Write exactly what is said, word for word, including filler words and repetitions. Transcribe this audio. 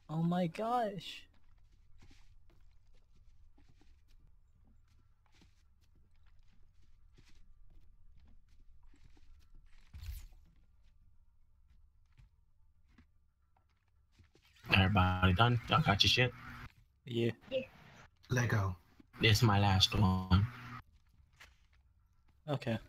Oh my gosh. Everybody done? Y'all got your shit? Yeah. Let go. This is my last one. Okay.